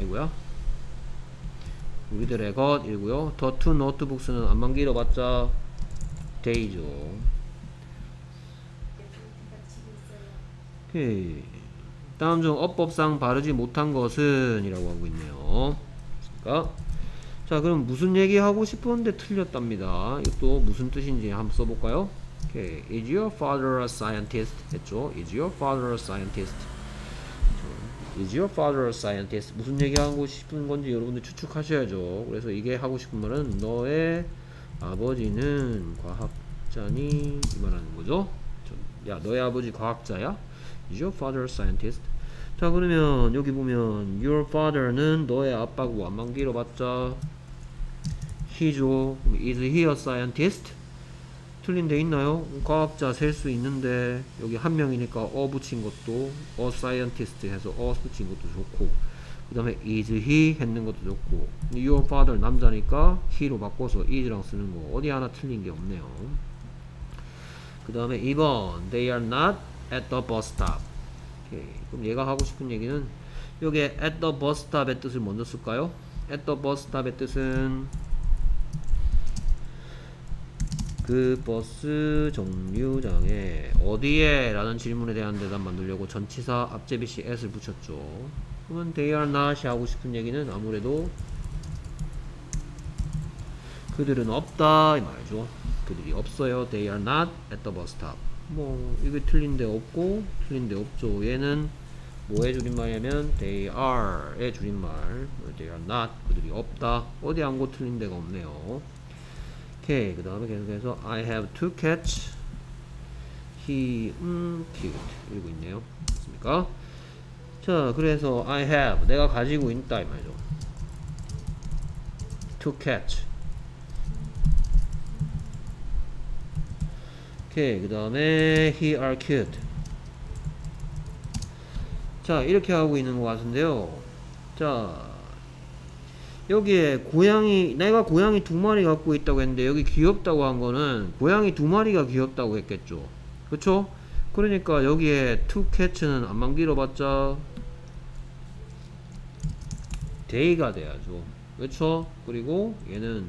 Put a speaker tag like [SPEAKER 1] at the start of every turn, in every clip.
[SPEAKER 1] 아이고야, 우리들의 것이고요. The two notebooks는 안만 길어봤자 day죠. 오케이. 다음 중 어법상 바르지 못한 것은 이라고 하고 있네요. 그러니까 자, 그럼 무슨 얘기하고 싶었는데 틀렸답니다. 이것도 무슨 뜻인지 한번 써볼까요? 오케이. Is your father a scientist? 했죠. Is your father a scientist? Is your father a scientist? 무슨 얘기하고 싶은 건지 여러분들 추측하셔야죠. 그래서 이게 하고 싶은 말은 너의 아버지는 과학자니? 이 말하는 거죠. 야, 너의 아버지 과학자야? Is your father a scientist? 자, 그러면 여기 보면 your father는 너의 아빠고 안만 길어봤자 he죠. Is he a scientist? 틀린 데 있나요? 과학자 셀 수 있는데 여기 한 명이니까 붙인 것도 a scientist 해서 붙인 것도 좋고, 그 다음에 is he 했는 것도 좋고, your father 남자니까 he로 바꿔서 is랑 쓰는 거 어디 하나 틀린 게 없네요. 그 다음에 2번 they are not at the bus stop. 오케이. 그럼 얘가 하고 싶은 얘기는 여기에 at the bus stop의 뜻을 먼저 쓸까요? at the bus stop의 뜻은 그 버스 정류장에 어디에? 라는 질문에 대한 대답 만들려고 전치사 앞제비시 at을 붙였죠. 그러면 they are not이 하고 싶은 얘기는 아무래도 그들은 없다 이 말이죠. 그들이 없어요. they are not at the bus stop. 뭐 이게 틀린데 없고 틀린데 없죠. 얘는 뭐의 줄임말이냐면 they are의 줄임말. they are not, 그들이 없다. 어디 한 곳 틀린 데가 없네요. 오케이. 그 다음에 계속해서 I have two cats. he cute 이러고 있네요. 맞습니까? 자, 그래서 I have, 내가 가지고 있다 이 말이죠. two cats. 오케이. 그 다음에 he are cute. 자, 이렇게 하고 있는 것 같은데요. 자, 여기에 고양이, 내가 고양이 2마리 갖고 있다고 했는데 여기 귀엽다고 한 거는 고양이 2마리가 귀엽다고 했겠죠. 그쵸? 그러니까 여기에 two cats는 안만 길어봤자 they가 돼야죠. 그쵸? 그리고 얘는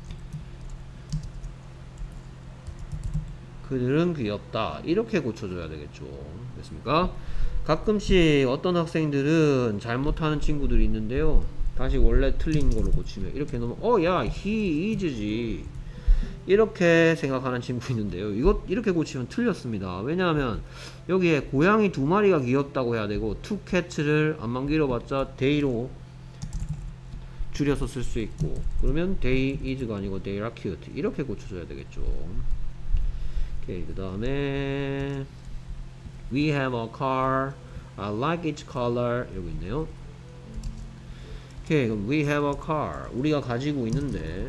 [SPEAKER 1] 그들은 귀엽다 이렇게 고쳐줘야 되겠죠. 됐습니까? 가끔씩 어떤 학생들은 잘못하는 친구들이 있는데요. 다시 원래 틀린 걸로 고치면 이렇게 놓으면 야 he is지 이렇게 생각하는 친구 있는데요. 이것 이렇게 고치면 틀렸습니다. 왜냐하면 여기에 고양이 2마리가 귀엽다고 해야 되고 two cats를 안만 길어봤자 they로 줄여서 쓸 수 있고, 그러면 they is가 아니고 they are cute 이렇게 고쳐줘야 되겠죠. 오케이. 그 다음에 we have a car. I like its color. 이러고 있네요. 오케이. 그럼 we have a car. 우리가 가지고 있는데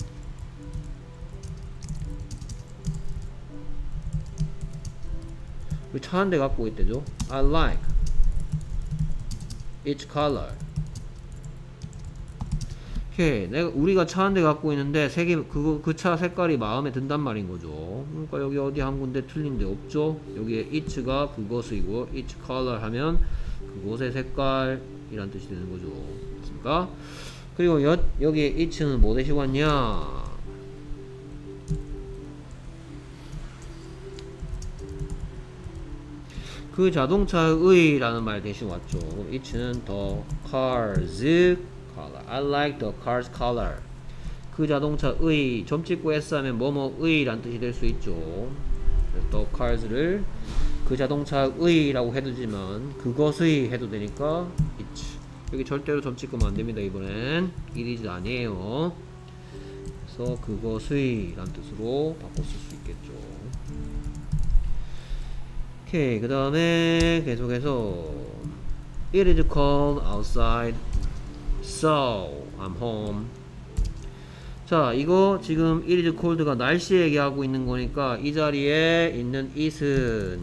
[SPEAKER 1] 우리 차 한 대 갖고 있대죠. I like its color. 오케이. 우리가 차 한 대 갖고 있는데 그 차 색깔이 마음에 든단 말인 거죠. 그러니까 여기 어디 한 군데 틀린 데 없죠. 여기에 it가 그것이고 its color 하면 그것의 색깔이란 뜻이 되는 거죠. 맞습니까? 그리고 여기에 it는 뭐 대시고 왔냐? 그 자동차의 라는 말 대신 왔죠. it는 the car's color. I like the car's color. 그 자동차의 점 찍고 s 하면 뭐뭐의 란 뜻이 될 수 있죠. 그래서 the cars를 그 자동차의 라고 해두지만 그것의 해도 되니까 it. 여기 절대로 점 찍으면 안됩니다. 이번엔 it is 아니에요. 그래서 그것의 란 뜻으로 바꿔 쓸 수 있겠죠. 오케이. 그 다음에 계속해서 it is cold outside so I'm home. 자, 이거 지금 it is cold가 날씨 얘기하고 있는 거니까 이 자리에 있는 it은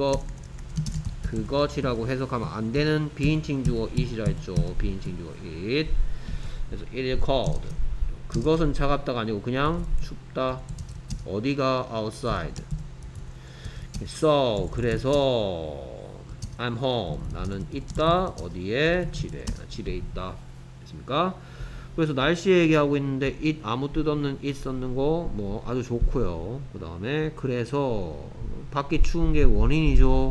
[SPEAKER 1] 그것이라고 해석하면 안 되는 비인칭 주어 it이라 했죠. 비인칭 주어 it. 그래서 it is cold. 그것은 차갑다가 아니고 그냥 춥다. 어디가 outside. So 그래서 I'm home. 나는 있다. 어디에? 집에. 집에 있다. 됐습니까? 그래서 날씨 얘기하고 있는데 it 아무 뜻 없는 it 썼는 거 뭐 아주 좋고요. 그 다음에 그래서 밖이 추운 게 원인이죠.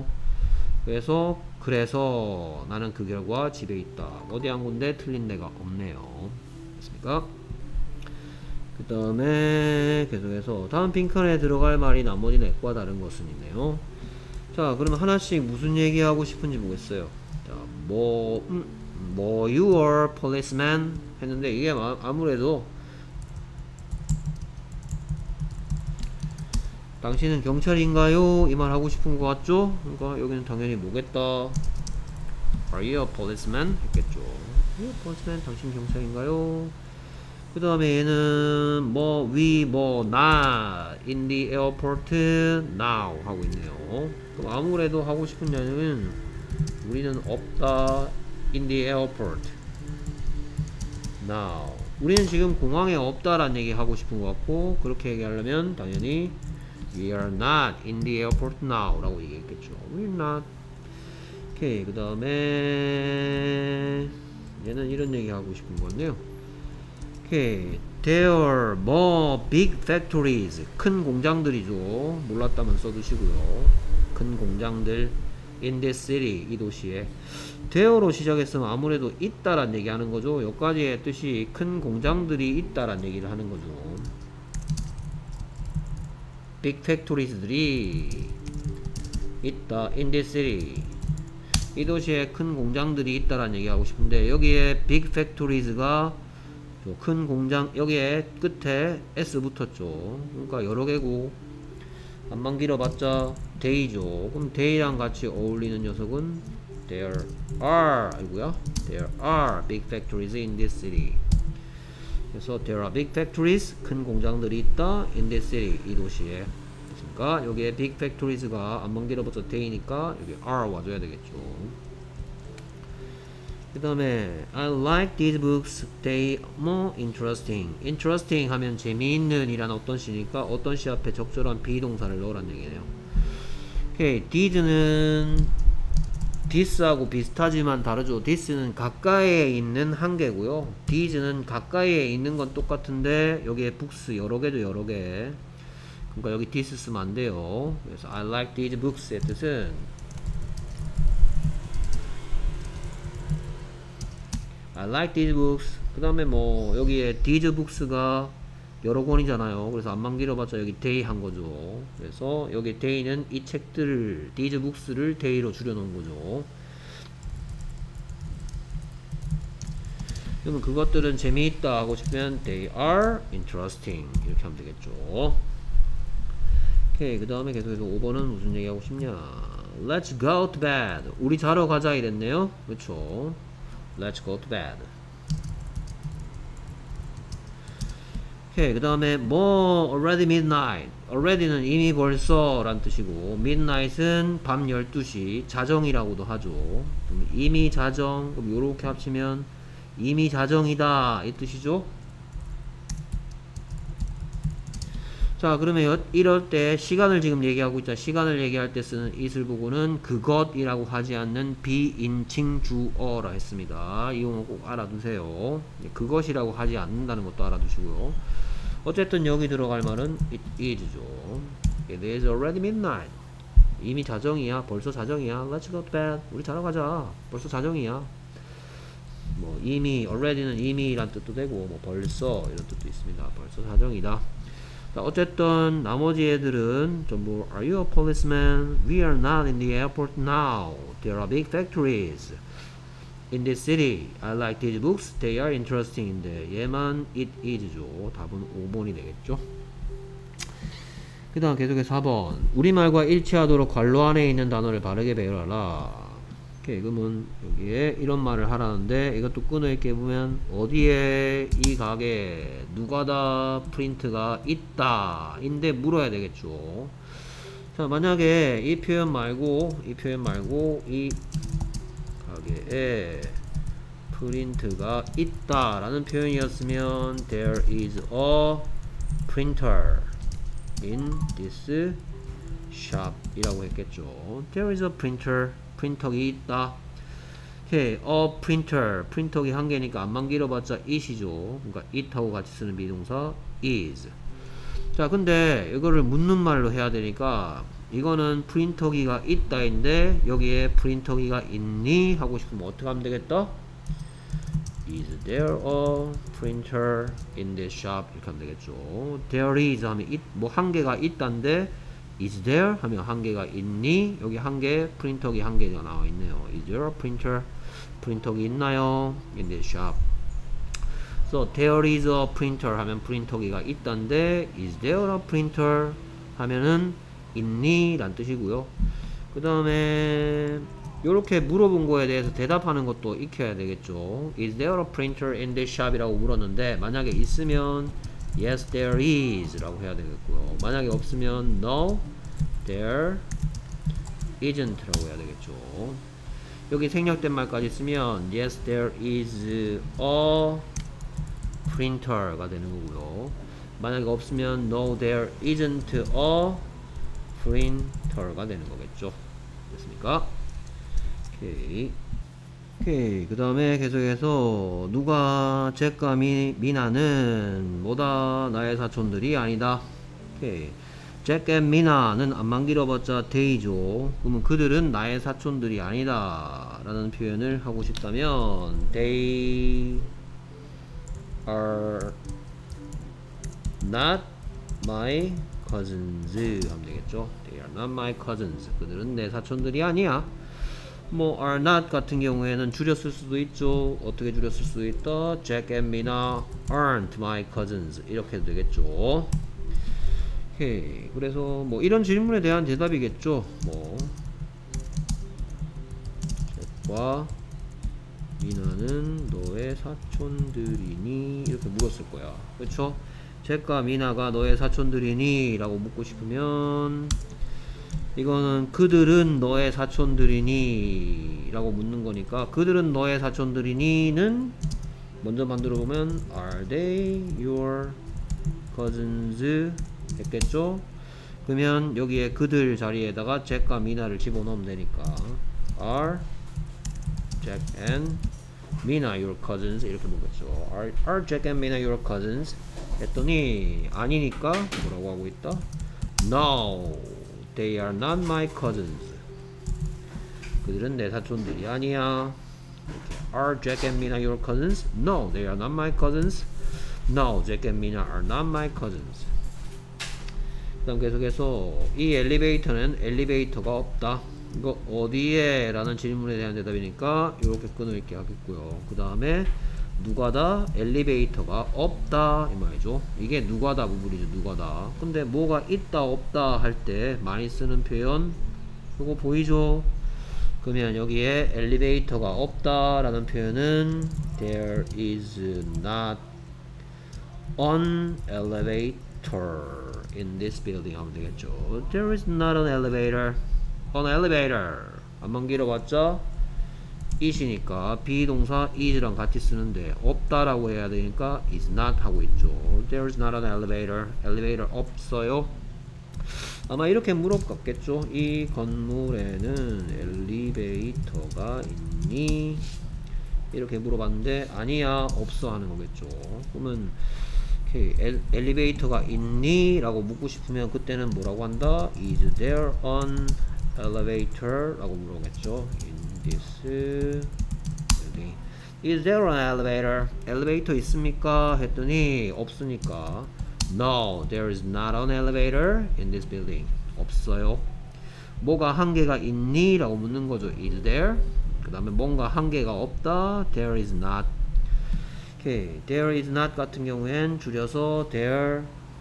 [SPEAKER 1] 그래서 나는 그 결과 집에 있다. 어디 한 군데 틀린 데가 없네요. 됐습니까? 그 다음에 계속해서 다음 빈칸에 들어갈 말이 나머지 넷과 다른 것은 있네요. 자, 그러면 하나씩 무슨 얘기하고 싶은지 보겠어요. 자, you are policeman 했는데 이게 아무래도 당신은 경찰인가요? 이 말 하고 싶은 것 같죠? 그러니까 여기는 당연히 뭐겠다. Are you a policeman? 했겠죠. Are you a policeman? 당신 경찰인가요? 그 다음에 얘는 we not in the airport now 하고 있네요. 그럼 아무래도 하고 싶은 얘기는 우리는 없다 in the airport now. 우리는 지금 공항에 없다라는 얘기 하고 싶은 것 같고, 그렇게 얘기하려면 당연히 we are not in the airport now 라고 얘기했겠죠. we're not. 오케이. 그 다음에 얘는 이런 얘기 하고 싶은 건데요. 오케이. There are big factories. 큰 공장들이죠. 몰랐다면 써두시고요. 큰 공장들 in this city. 이 도시에. there로 시작했으면 아무래도 있다란 얘기 하는 거죠. 여기까지의 뜻이 큰 공장들이 있다란 얘기를 하는 거죠. big factories들이 있다 in this city. 이 도시에 큰 공장들이 있다란 얘기 하고 싶은데 여기에 big factories가 큰 공장 여기에 끝에 S 붙었죠. 그러니까 여러 개고 안만 길어봤자 day죠. 그럼 day랑 같이 어울리는 녀석은 there are big factories in this city. 그래서 there are big factories 큰 공장들이 있다 in this city 이 도시에. 그러니까 여기에 big factories가 안만 길어봤자 day니까 여기 are 와줘야 되겠죠. 그 다음에 I like these books. They more interesting. interesting 하면 재미있는 이란 어떤 시니까 어떤 시 앞에 적절한 비동사를 넣으란 얘기네요. 오케이. this는 this하고 비슷하지만 다르죠. this는 가까이에 있는 한 개고요. this는 가까이에 있는 건 똑같은데 여기에 books 여러 개죠. 여러 개. 그러니까 여기 this 쓰면 안 돼요. 그래서 I like these books의 뜻은 I like these books. 그 다음에 여기에 these books가 여러 권이잖아요. 그래서 안만 길어봤자 여기 they 한 거죠. 그래서 여기 they는 이 책들을 these books를 they로 줄여놓은 거죠. 그러면 그것들은 재미있다 하고 싶으면 they are interesting 이렇게 하면 되겠죠. 오케이. 그 다음에 계속해서 5번은 무슨 얘기하고 싶냐. Let's go to bed. 우리 자러 가자 이랬네요. 그렇죠. Let's go to bed. 오케이. 그 다음에 already midnight. already는 이미 벌써 란 뜻이고 midnight은 밤 12시 자정이라고도 하죠. 그럼 이미 자정. 그럼 요렇게 합치면 이미 자정이다 이 뜻이죠. 자, 그러면 이럴 때 시간을 지금 얘기하고 있자. 시간을 얘기할 때 쓰는 it을 보고는 그것이라고 하지 않는 비인칭 주어라 했습니다. 이 용어 꼭 알아두세요. 그것이라고 하지 않는다는 것도 알아두시고요. 어쨌든 여기 들어갈 말은 it is죠. It is already midnight. 이미 자정이야. 벌써 자정이야. Let's go to bed. 우리 자러 가자. 벌써 자정이야. 이미 already는 이미란 뜻도 되고 벌써 이런 뜻도 있습니다. 벌써 자정이다. 자, 어쨌든 나머지 애들은 전부 Are you a policeman? We are not in the airport now. There are big factories in this city. I like these books. They are interesting인데 얘만 it is죠. 답은 5번이 되겠죠. 그 다음 계속해서 4번. 우리말과 일치하도록 괄호 안에 있는 단어를 바르게 배열하라. 오케이. 그러면 여기에 이런 말을 하라는데 이것도 끊어있게 보면 어디에 이 가게에 누가다 프린트가 있다 인데 물어야 되겠죠. 자, 만약에 이 표현 말고 이 가게에 프린트가 있다 라는 표현이었으면 There is a printer in this shop 이라고 했겠죠. There is a printer 프린터기 있다. 오케이. A printer. 프린터기 한 개니까 안만 길어봤자 it이죠. 그러니까 it하고 같이 쓰는 비동사 is. 자, 근데 이거를 묻는 말로 해야 되니까 이거는 프린터기가 있다인데 여기에 프린터기가 있니? 하고 싶으면 어떻게 하면 되겠다? Is there a printer in this shop? 이렇게 하면 되겠죠. There is 하면 뭐 한 개가 있다인데 is there 하면 한 개가 있니? 여기 한 개, 프린터기 한 개가 나와 있네요. Is there a printer? 프린터기 있나요? In this shop. So there is a printer 하면 프린터기가 있다인데 is there a printer 하면은 있니? 란 뜻이고요. 그 다음에 요렇게 물어본 거에 대해서 대답하는 것도 익혀야 되겠죠. Is there a printer in this shop? 이라고 물었는데 만약에 있으면 Yes there is 라고 해야 되겠고요. 만약에 없으면 No there isn't 라고 해야 되겠죠. 여기 생략된 말까지 쓰면 Yes there is a printer가 되는 거고요. 만약에 없으면 No there isn't a printer가 되는 거겠죠. 됐습니까? 오케이. 그 다음에 계속해서 누가 잭과 미나는 뭐다? 나의 사촌들이 아니다. 오케이. 잭 앤 미나는 안만 길어봤자 they죠. 그러면 그들은 나의 사촌들이 아니다 라는 표현을 하고 싶다면 they are not my cousins 하면 되겠죠. They are not my cousins. 그들은 내 사촌들이 아니야. 뭐 are not 같은 경우에는 줄였을 수도 있죠. 어떻게 줄였을 수도 있다. Jack and Mina aren't my cousins 이렇게 되겠죠. 오케이. 그래서 뭐 이런 질문에 대한 대답이겠죠. 뭐 잭과 미나는 너의 사촌들이니 이렇게 물었을 거야. 그렇죠? 잭과 미나가 너의 사촌들이니? 라고 묻고 싶으면 이거는 그들은 너의 사촌들이니? 라고 묻는 거니까 그들은 너의 사촌들이니?는 먼저 만들어 보면 Are they your cousins? 했겠죠? 그러면 여기에 그들 자리에다가 잭과 미나를 집어넣으면 되니까 Are Jack and Mina your cousins? 이렇게 묻겠죠. Are Jack and Mina your cousins? 했더니 아니니까 뭐라고 하고 있다? No, they are not my cousins. 그들은 내 사촌들이 아니야. 이렇게. Are Jack and Mina your cousins? No, they are not my cousins. No, Jack and Mina are not my cousins. 그 다음 계속해서 이 엘리베이터는 엘리베이터가 없다. 이거 어디에? 라는 질문에 대한 대답이니까 이렇게 끊을게 하겠고요. 그 다음에 누가다? 엘리베이터가 없다 이 말이죠. 이게 누가다 부분이죠. 누가다. 근데 뭐가 있다 없다 할 때 많이 쓰는 표현 이거 보이죠? 그러면 여기에 엘리베이터가 없다 라는 표현은 There is not an elevator in this building 하면 되겠죠. There is not an elevator. An elevator. 안만 길어봤자 it이니까 비동사 is랑 같이 쓰는데 없다라고 해야 되니까 is not 하고 있죠. There is not an elevator. 엘리베이터 없어요. 아마 이렇게 물어봤겠죠. 이 건물에는 엘리베이터가 있니? 이렇게 물어봤는데 아니야 없어 하는 거겠죠. 그러면 엘리베이터가 있니? 라고 묻고 싶으면 그때는 뭐라고 한다? Is there an elevator? 라고 물어보겠죠. In this building. Is there an elevator? 엘리베이터 있습니까? 했더니 없으니까 No, there is not an elevator in this building. 없어요. 뭐가 한 개가 있니? 라고 묻는 거죠. Is there? 그 다음에 뭔가 한 개가 없다. There is not. 오케이. There is not 같은 경우엔 줄여서 there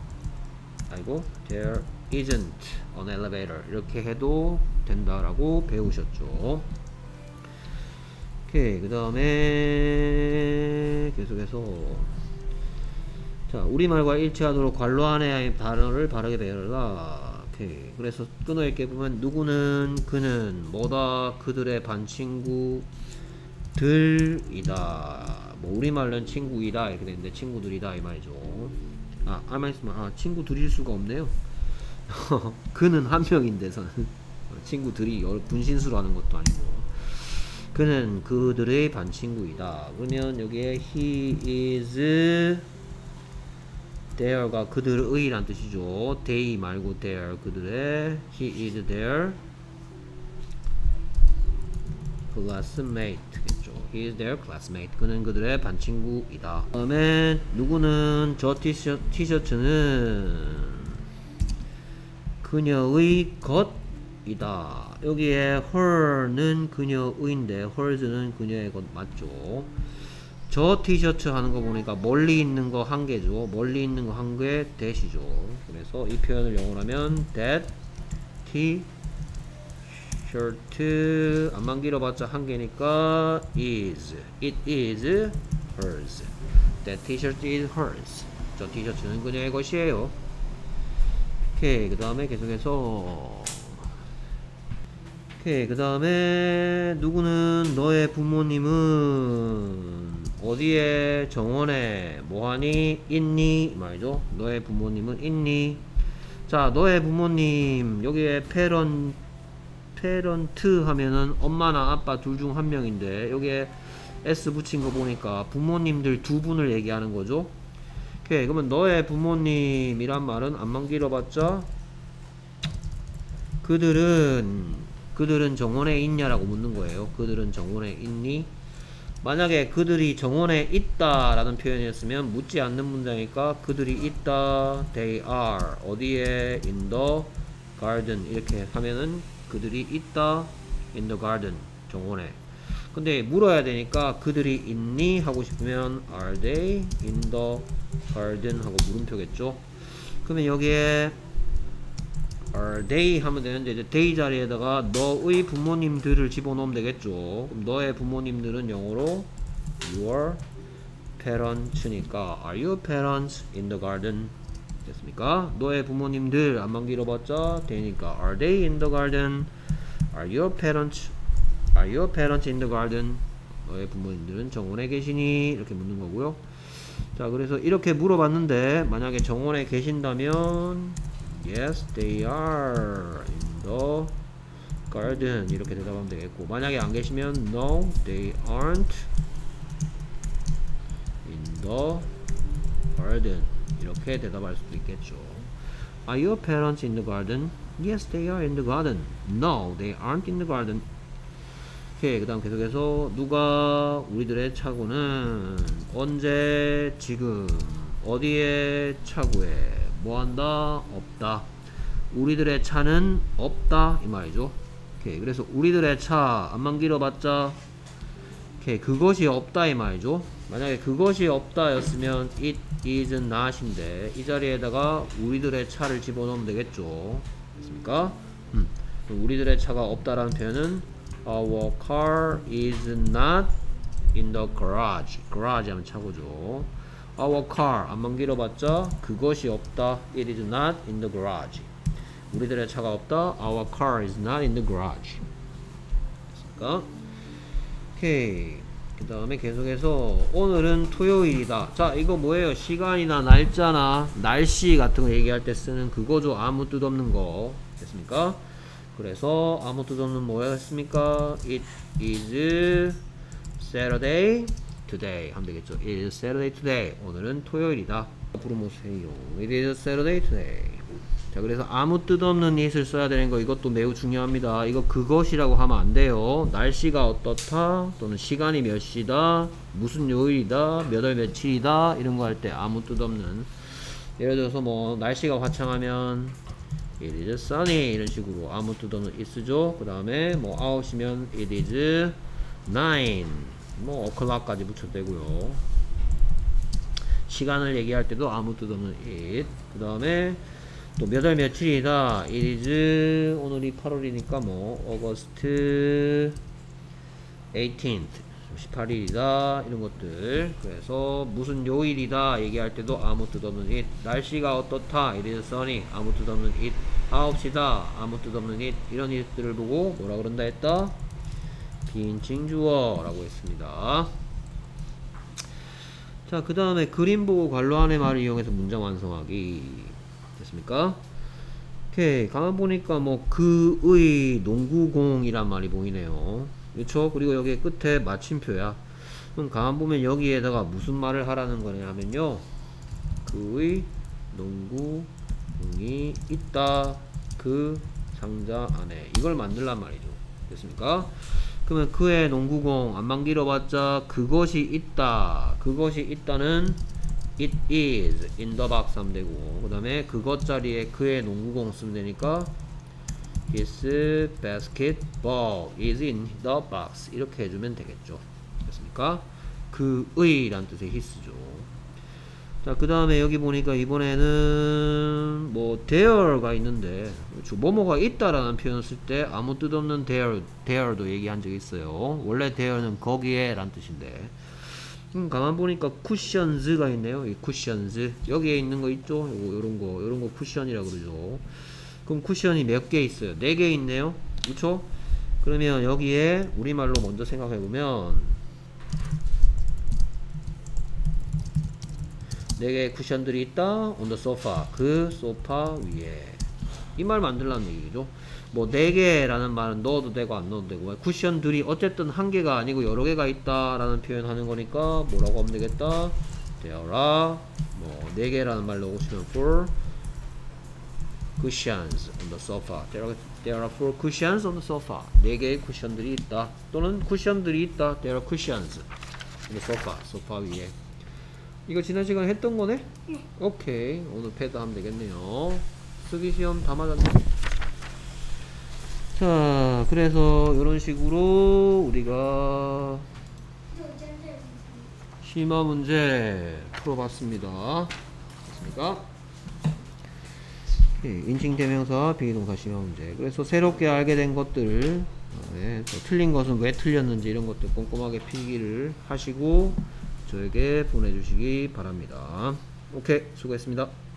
[SPEAKER 1] isn't an elevator 이렇게 해도 된다라고 배우셨죠. 오케이. 그 다음에 계속해서 자, 우리말과 일치하도록 괄호 안에 단어를 바르게 배워라. 오케이. 그래서 끊어읽게 보면 누구는 그는 뭐다 그들의 반친구들이다. 뭐 우리말로는 친구이다 이렇게 되는데 친구들이다 이 말이죠. 아만 있으면 친구들일 수가 없네요. 그는 한 명인데서는 친구들이 분신수로 하는 것도 아니고. 그는 그들의 반친구이다. 그러면 여기에 he is their가 그들의 란 뜻이죠. they 말고 their, 그들의. he is their classmate 겠죠. he is their classmate. 그는 그들의 반친구이다. 그 다음에 누구는 저 티셔츠는 그녀의 것이다. 여기에 her는 그녀의인데 hers는 그녀의 것 맞죠. 저 티셔츠 하는 거 보니까 멀리 있는 거 한 개죠. 멀리 있는 거 한 개 that이죠. 그래서 이 표현을 영어로 하면 that t-shirt 안만 길어봤자 한 개니까 is it is hers. that t-shirt is hers. 저 티셔츠는 그녀의 것이에요. 오케이. 그 다음에 계속해서 오케이. 그 다음에 누구는 너의 부모님은 어디에 정원에 뭐하니 있니 말이죠. 너의 부모님은 있니. 자, 너의 부모님 여기에 페런트 하면은 엄마나 아빠 둘 중 한 명인데 여기에 s 붙인 거 보니까 부모님들 두 분을 얘기하는 거죠. 오케이. 그러면 너의 부모님이란 말은 안만 길어봤자 그들은 정원에 있냐라고 묻는 거예요. 그들은 정원에 있니? 만약에 그들이 정원에 있다 라는 표현이었으면 묻지 않는 문장이니까 그들이 있다 they are 어디에 in the garden 이렇게 하면은 그들이 있다 in the garden 정원에. 근데 물어야 되니까 그들이 있니 하고 싶으면 are they in the garden 하고 물음표겠죠. 그러면 여기에 are they 하면 되는데 이제 they 자리에다가 너의 부모님들을 집어넣으면 되겠죠. 그럼 너의 부모님들은 영어로 your parents니까 are your parents in the garden 됐습니까? 너의 부모님들 안만 길어봤자 되니까 are they in the garden? are your parents in the garden? 너의 부모님들은 정원에 계시니? 이렇게 묻는 거고요. 자, 그래서 이렇게 물어봤는데 만약에 정원에 계신다면 yes, they are in the garden 이렇게 대답하면 되겠고 만약에 안 계시면 no, they aren't in the garden 이렇게 대답할 수도 있겠죠. Are your parents in the garden? Yes, they are in the garden. No, they aren't in the garden. 오케이. 그 다음 계속해서 누가 우리들의 차고는 언제 지금 어디에 차고에 뭐한다? 없다. 우리들의 차는 없다 이 말이죠. 오케이. 그래서 우리들의 차 안만 길어봤자 오케이. 그것이 없다 이 말이죠. 만약에 그것이 없다 였으면 it is not인데 이 자리에다가 우리들의 차를 집어넣으면 되겠죠. 됐습니까? 우리들의 차가 없다라는 표현은 our car is not in the garage. garage 하면 차고죠. our car 안만 길어봤자 그것이 없다. it is not in the garage. 우리들의 차가 없다. our car is not in the garage. 됐습니까? 오케이. 그 다음에 계속해서 오늘은 토요일이다. 자, 이거 뭐예요? 시간이나 날짜나 날씨 같은 거 얘기할 때 쓰는 그거죠. 아무 뜻 없는 거. 됐습니까? 그래서 아무 뜻 없는 뭐였습니까? It is Saturday today 하면 되겠죠. It is Saturday today. 오늘은 토요일이다. 앞으로 보세요. It is Saturday today. 자, 그래서 아무 뜻 없는 it을 써야 되는 거 이것도 매우 중요합니다. 이거 그것이라고 하면 안 돼요. 날씨가 어떻다 또는 시간이 몇 시다 무슨 요일이다 몇 월 며칠이다 이런 거 할 때 아무 뜻 없는 예를 들어서 뭐 날씨가 화창하면 it is sunny 이런 식으로 아무 뜻 없는 it 쓰죠. 그 다음에 뭐 9시면 it is 9 뭐 o'clock까지 붙여도 되고요. 시간을 얘기할 때도 아무 뜻 없는 it. 그 다음에 또 몇 월 며칠이다 it is 오늘이 8월이니까 뭐 August 18th 18일이다 이런 것들. 그래서 무슨 요일이다 얘기할 때도 아무 뜻 없는 it. 날씨가 어떻다 it is sunny 아무 뜻 없는 it. 9시다 아무 뜻 없는 it. 이런 it들을 보고 뭐라 그런다 했다? 비인칭 주어 라고 했습니다. 자, 그 다음에 그림 보고 관로 안의 말을 이용해서 문장 완성하기 됐습니까? 오케이. 가만 보니까 뭐 그의 농구공이란 말이 보이네요. 그렇죠? 그리고 여기 끝에 마침표야. 그럼 가만 보면 여기에다가 무슨 말을 하라는 거냐면요. 그의 농구공이 있다. 그 상자 안에. 이걸 만들란 말이죠. 됐습니까? 그러면 그의 농구공 안만 길어봤자 그것이 있다. 그것이 있다는 it is in the box 하면 되고, 그 다음에 그것 자리에 그의 농구공 쓰면 되니까 his basketball is in the box 이렇게 해주면 되겠죠. 됐습니까? 그의 란 뜻의 his죠. 자, 그 다음에 여기 보니까 이번에는 뭐 there가 있는데, 그렇죠. 뭐뭐가 있다라는 표현을 쓸 때 아무 뜻 없는 there도 얘기한 적이 있어요. 원래 there는 거기에 란 뜻인데, 가만 보니까 쿠션즈가 있네요. 이 쿠션즈 여기에 있는 거 있죠. 요런 거 쿠션이라 그러죠. 그럼 쿠션이 몇 개 있어요? 4개 있네요. 그렇죠? 그러면 여기에 우리말로 먼저 생각해 보면 4개의 쿠션들이 있다. on the sofa. 그 소파 위에. 이 말 만들라는 얘기죠. 뭐 4개라는 말은 넣어도 되고 안 넣어도 되고, 쿠션들이 어쨌든 한 개가 아니고 여러 개가 있다라는 표현 하는 거니까 뭐라고 하면 되겠다. There are 뭐 4개라는 말 넣으시면 for cushions on the sofa. There are four cushions on the sofa. 4개의 쿠션들이 있다. 또는 쿠션들이 있다. There are cushions on the sofa. 소파 위에. 이거 지난 시간에 했던 거네? 오케이. 오늘 패드 하면 되겠네요. 쓰기 시험 다 맞았네. 자, 그래서 이런 식으로 우리가 심화 문제 풀어봤습니다. 됐습니까? 인칭 대명사 비동사 심화 문제. 그래서 새롭게 알게 된 것들, 틀린 것은 왜 틀렸는지 이런 것들 꼼꼼하게 필기를 하시고 저에게 보내주시기 바랍니다. 오케이, 수고했습니다.